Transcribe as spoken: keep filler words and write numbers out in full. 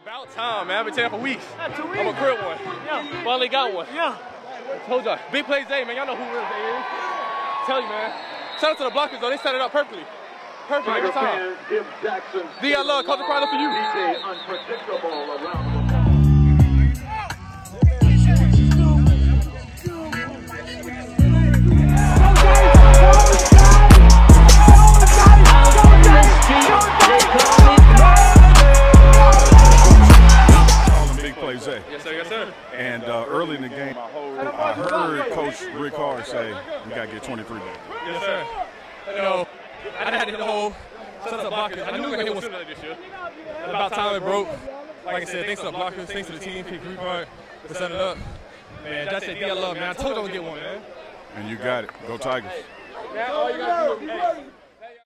About time, man. I've been telling for weeks. Yeah, two weeks. I'm a crib one. Yeah. Finally got one. Yeah. I told y'all. Big Play Zay, man. Y'all know who real Zay is. Tell you, man. Shout out to the blockers, though. They set it up perfectly. Perfect every time. D, I love Coach Pride for you. D J unpredictable around the Big Play Zay. Yes, sir. Yes, sir. And uh, early in the game, I heard Coach Rick Hard say, we got to get twenty-three back. Yes, sir. You know, I had to hit the whole set of blockers. I knew we were going to hit one sooner this year. About time it broke. Like I said, thanks to the blockers, thanks to the team, P. Rick Hard, for setting it up. Man, that's it. D, I love, man. I told you I was going to get one, man. And you got it. Go Tigers. Man, all you got to do is, hey,